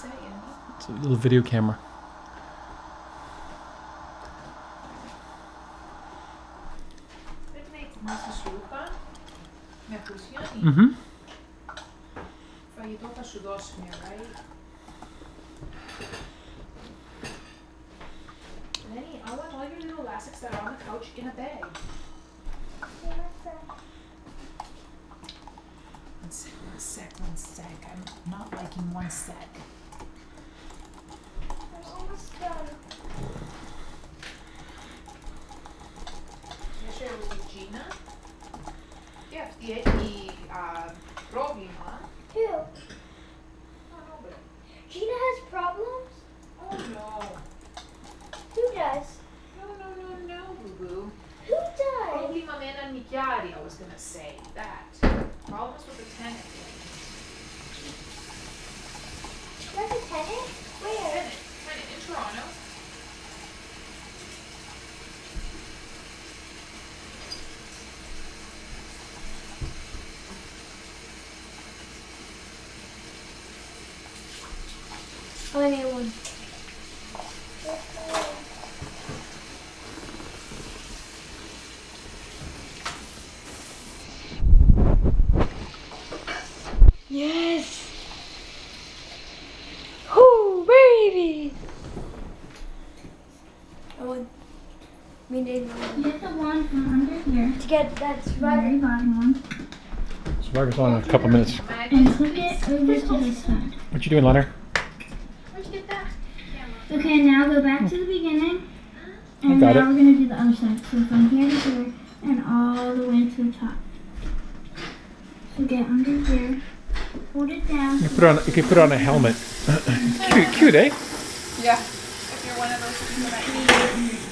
It's a little video camera. Mm-hmm. Lenny, I want all your little elastics that are on the couch in a bag. One sec. I'm not liking one sec. I'm almost done. Jag kör med Gina. Det problema. Who? Oh, no, Gina has problems? oh no. Who does? No, boo-boo. Who does? Problema med en Michiari, I was gonna say that. Problems with the tenant. There's a tenant? Where? Tenant in Toronto. Oh, I need one. Yes! Oh, baby! Oh, we need one. Get the one from under here. To get that Very survivor. bottom one. Survivor's on in a couple minutes. And clip it over to this side. What you doing, Leonard? Where'd you get that? Okay, now go back to the beginning. And got now it. we're going to do the other side. So from here to here and all the way to the top. So get under here. Hold it down. You can put on a helmet. Cute, eh? Yeah. If you're one of those people that